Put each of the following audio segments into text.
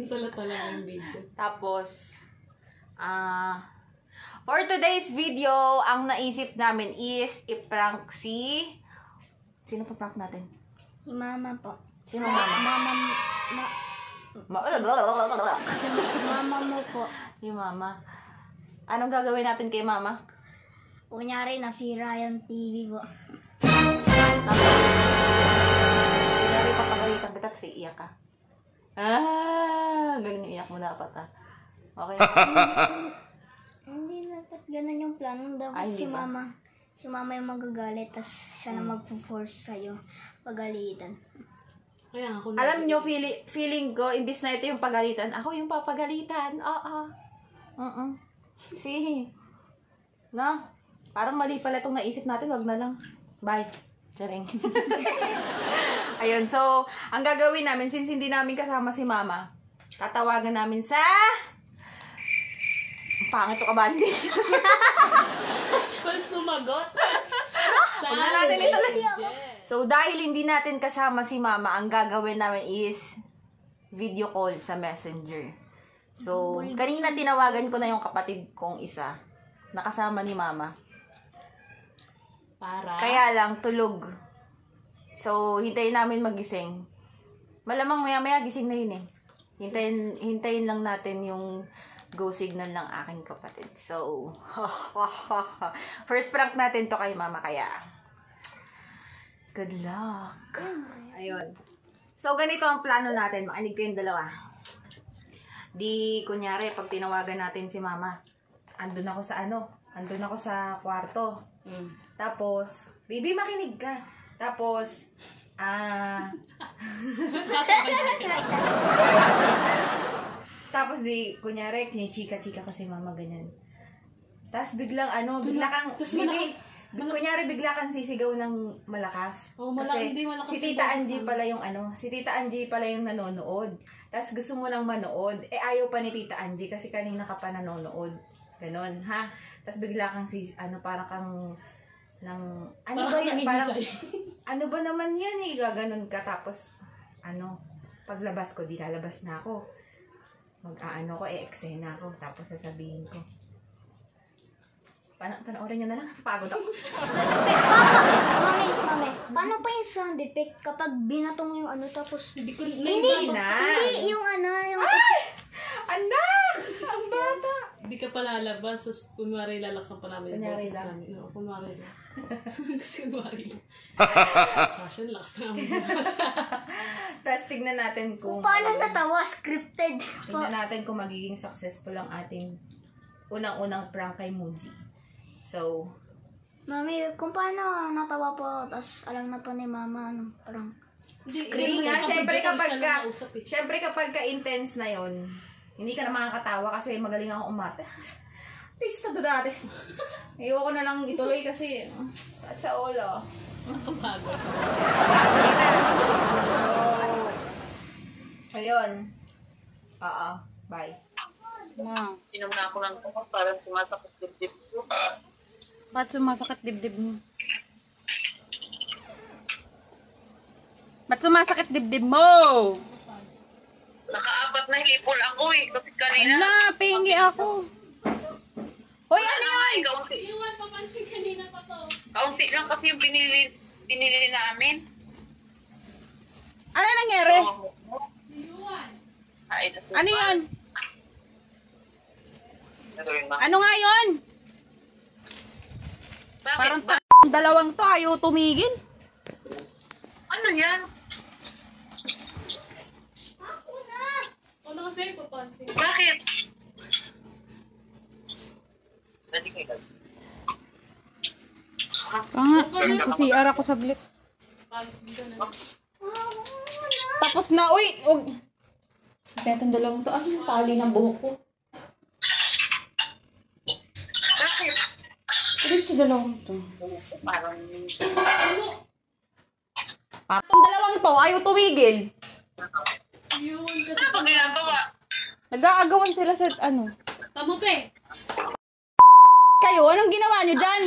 Tala-tala yung video. Tapos, for today's video, ang naisip namin is i-prank si... Sino pa prank natin? Si Mama po. Sino Mama? Mama mo po. Si Mama. Anong gagawin natin kay Mama? Kunyari, nasira yung TV po. Tapos, kunyari papagalitan kita kasi iiyak ka. Ganun yung iyak mo dapat Okay. Hindi dapat ganun yung plano. Dapat si Mama. Si Mama yung magagalit, tas siya na magpo-force sa'yo pagalitan. Kaya ako Alam nyo, feeling ko, imbis na ito yung pagalitan, ako yung papagalitan. Si. No? Parang mali pala itong naisip natin, wag na lang. Bye. Charing. Ayun, so, ang gagawin namin, since hindi namin kasama si Mama, tatawagan namin sa... Pangit to ka, Bandi. Kung sumagot. Huwag na natin ituloy. So, dahil hindi natin kasama si Mama, ang gagawin namin is video call sa Messenger. So, kanina tinawagan ko na yung kapatid kong isa. Nakasama ni Mama. Kaya lang, tulog. So, hintayin namin magising. Malamang maya-maya gising na yun eh. Hintayin lang natin yung go signal ng aking kapatid. So, first prank natin to kay Mama, kaya good luck. Ayun. So, ganito ang plano natin. Makinig kayong dalawa. Di, kunyari, pag tinawagan natin si Mama, andun ako sa kwarto. Tapos, baby, makinig ka. Tapos, tapos di, kunyari, chika-chika ko si Mama, ganyan. Tapos biglang bigla kang, kunyari bigla kang sisigaw ng malakas. Kasi si Tita Angie pala yung si Tita Angie pala yung nanonood. Tapos gusto mo lang manood, ayaw pa ni Tita Angie kasi kanina ka pa nanonood. Ganon, ha? Tapos bigla kang parang kang, ano ba yan? Parang, ano ba naman yan eh? Gaganon ka. Tapos, paglabas ko, di lalabas na ako. Mag-aano ko, eksena ko. Tapos sasabihin ko. Panoorin nyo na lang. Pagod ako. Mami, paano pa yung sound effect kapag binatong yung tapos... Hindi yung Ay! Anak! Ang bata! Hindi ka pa lalabas, so kunwari lalaksan pa namin yung boses namin. Kunwari lang. Kunwari lang. Sasha, lakas na namin yung boses. Tapos tignan natin kung paano natawa, scripted. Tignan natin kung magiging successful ang ating unang-unang prank kay Muji. So, Mami, kung paano natawa po, tapos alam na po ni Mama, prank. Hindi nga, syempre kapag ka-intense na yon, hindi ka na makakatawa kasi magaling ako umarte. Tista to dati. Ayoko na lang ituloy kasi sakit sa ulo. Nakapagod. Ayun. Bye. Inom na ako lang po, parang sumasakit dibdib ko. Ba't sumasakit dibdib mo? Ba't sumasakit dibdib mo? Naka-apat na hipol ako kasi kanina. Ala, pingi ako. Hoy, ano yun? Kaunti. Iwan, papansin kanina pa to. Kaunti lang kasi yung binili namin. Ano nangyari? Iwan. Ay, nasupa. Ano yun? Nagawin ba? Ano nga yun? Bakit Parang ba? dalawang to, ayaw tumigil. Ano yan? Ano kasi, papansin. Bakit? Pwede kayo gawin. Sa CR ako saglit. Tapos na, uy! Kaya itong dalawang to, asan yung tali ng buhok ko? Bakit? Ulit sa dalawang to. Parang... Itong dalawang to, ayaw tumigil. Iwan kasi. Ano pag ginagawa? Nag-aagawan sila sa Tamuti. Kayo, anong ginawa nyo dyan?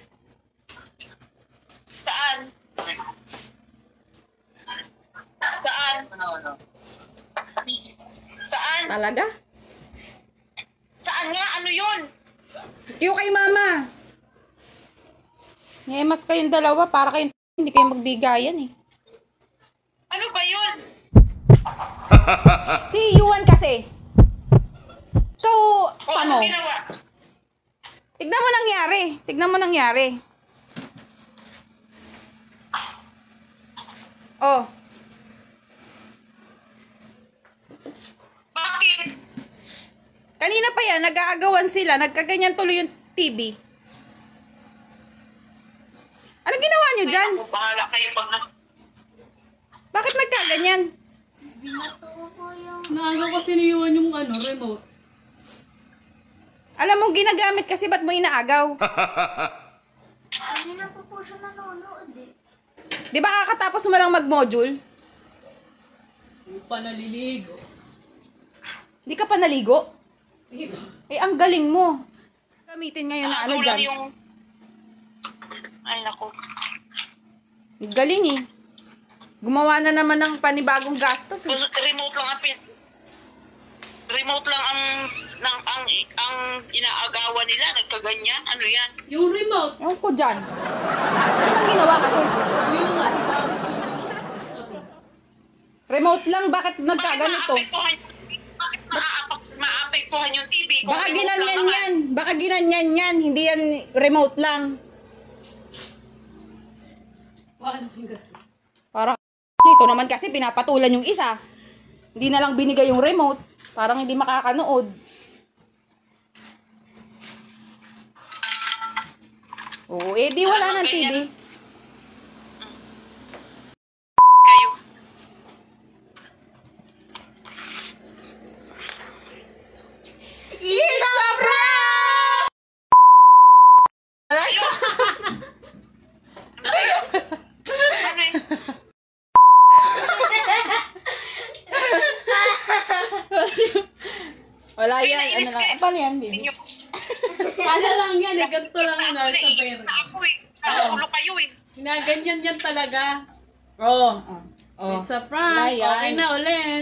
Saan? Saan? Ano? Saan? Talaga? Saan nga? Ano yun? Tiyo kay mama. Ngemas kayong dalawa para kayong hindi kayo magbigayan eh. Ano ba yun? Si Yuan kasi. Ikaw, O ano? ano ginawa? Tignan mo nangyari. Tignan mo nangyari. Oh. Bakit? Kanina pa yan, nag-aagawan sila. Nagkaganyan tuloy yung TV. Anong ginawa nyo dyan? Ako, bahala kayo pag Bakit nagkaganyan? Naagaw kasi niyuan yung remote. Alam mo, ginagamit kasi ba't mo inaagaw? Hindi na po siya nanonood eh. Di ba kakatapos mo lang mag-module? Upa naliligo. Di ka pa naligo? Eh, ang galing mo. Gamitin ngayon na ano dyan. yung... Ay, naku. Galing eh. Gumawa na naman ng panibagong gastos eh. Remote lang ang remote lang ang inaagawan nila, nagkaganyan. Ano yan? Yung remote. Ewan ko dyan. Ano bang ginawa kasi? Yung Remote lang, bakit nagkaganito? Bakit maapektuhan yung TV? Kung Baka remote lang ginanyan naman? yan. Baka ginanyan yan. Hindi yan remote lang. Parang ito naman kasi pinapatulan yung isa. Hindi na lang binigay yung remote. Parang hindi makakanood. Oo, eh di wala ng TV. Kayo. It's a prank! Ano eh? Wala yan. Ano lang. Paano yan, baby? Ninyo. Ano lang yan eh. Ganito lang sa pera. Ako eh. Nakulo kayo eh. Ginaganyan yan talaga. Oh. Oh. It's a prank. Wala yan. Okay na ulit.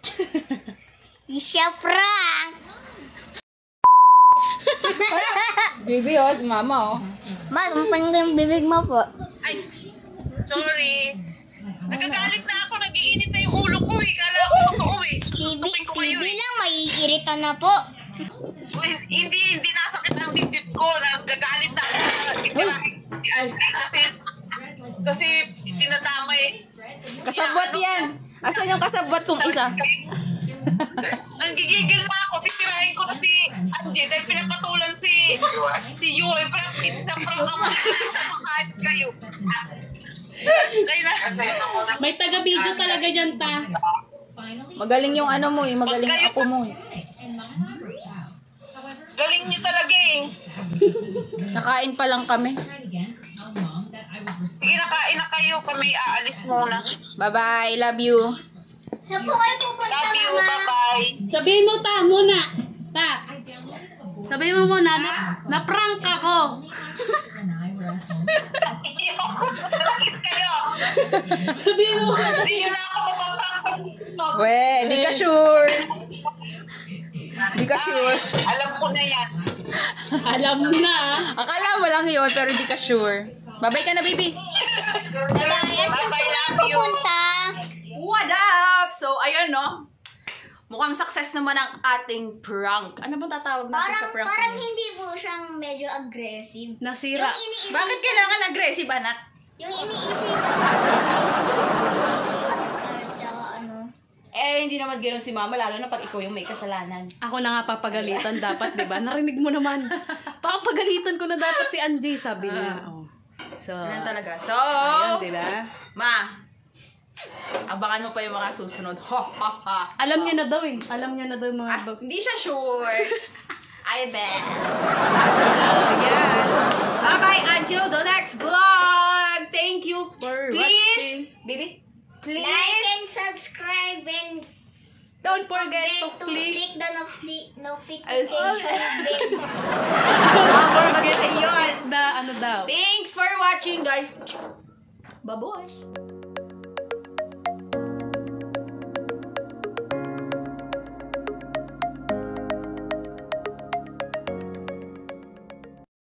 Isya prank! Baby, oh. Mama, oh. Ma, sumpain ko yung bibig mo po. Ay, sorry. Nagagalit na ako. Nag-iinit na yung ulo ko eh. Kala ko totoo eh. Susutupin ko kayo eh. lang, maiirita na po. Uy, hindi nasakit ang dibdib ko. Nagagalit na ako. Kasi tinadamay. Kasabwat yan. Asan yung kasabwat kong isa? Nanggigigil na ako. Titirahin ko na si Angie dahil pinapatulan si Yoy. It's the prank ang kahit kayo. May taga-video talaga dyan, ta. Magaling yung ano mo eh. Magaling yung apo mo eh. Galing niyo talaga eh. Nakain pa lang kami. Sige, nakain na kayo. Kami aalis muna. Bye-bye. Love you. Saan po kayo pupunta, Love you. Mama? Bye-bye. Sabihin mo, ta, muna. Ta. Sabihin mo muna, na-prank ako. Nangis kayo. Sabihin mo muna. Hindi nyo na ako mapaprank sa susunod. We, di ka sure. Di ka sure. Alam ko na yan. Alam mo na, ah. Akala mo lang yun, pero di ka sure. Bye-bye ka na, baby. Bye-bye. Love you. What up? So, ayun, no? Mukhang success naman ang ating prank. Ano bang tatawag natin sa prank? Parang na yun? hindi po siyang medyo aggressive. Nasira. Yung iniisip, Bakit kailangan aggressive, anak? yung iniisip tsaka ano. Eh, hindi naman ganoon si mama, lalo na pag ikaw yung may kasalanan. Ako na nga papagalitan dapat, di ba? Narinig mo naman. Papagalitan ko na dapat si Angie, sabi niya. Oh. So, Ganun talaga. So, ayun, di ba? ma, abangan mo pa yung mga susunod. Ha, ha, ha. Alam niya na daw eh. Alam niya na daw yung mga Ah, hindi siya sure. I bet. So, yan. Bye-bye until the next vlog. Thank you. For Please, baby, please. Like and subscribe and Don't forget to click. click the notification bell. Don't forget to click the ano daw. Thanks for watching, guys. Babush.